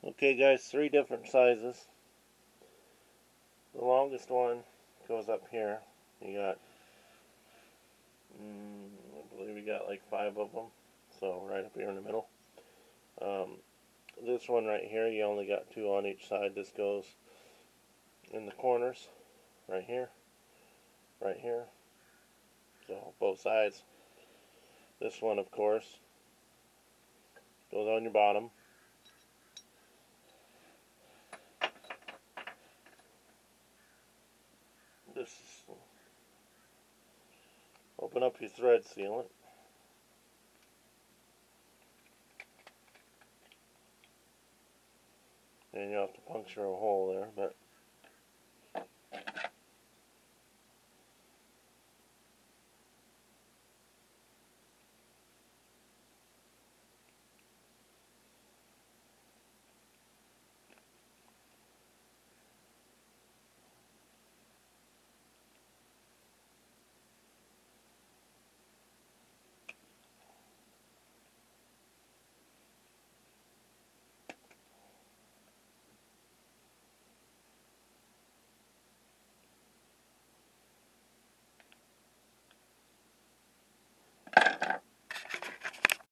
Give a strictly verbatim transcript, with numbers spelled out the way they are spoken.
Okay guys, three different sizes. The longest one goes up here. You got, mm, I believe we got like five of them. So right up here in the middle. Um, this one right here, you only got two on each side. This goes in the corners, right here, right here. So both sides. This one, of course, goes on your bottom. This is, open up your thread sealant. And you have to puncture a hole there, but